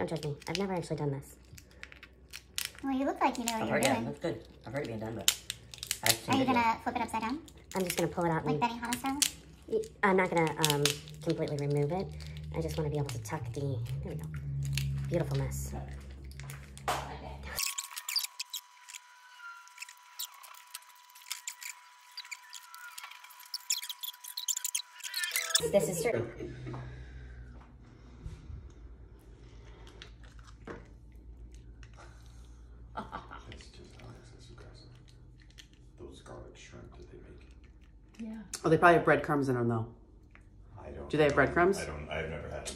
don't judge me. I've never actually done this. Well, you look like you know what you're doing. Yeah, it looks good. I've heard it being done, but Are you gonna flip it upside down? I'm just gonna pull it out. Like Benihana style? I'm not gonna completely remove it. I just want to be able to tuck the, there we go, beautifulness. This is true. It's just excess aggressive. Those garlic shrimp that they make. Yeah. Oh, they probably have breadcrumbs in them though. I don't. Do they have breadcrumbs? I've never had them.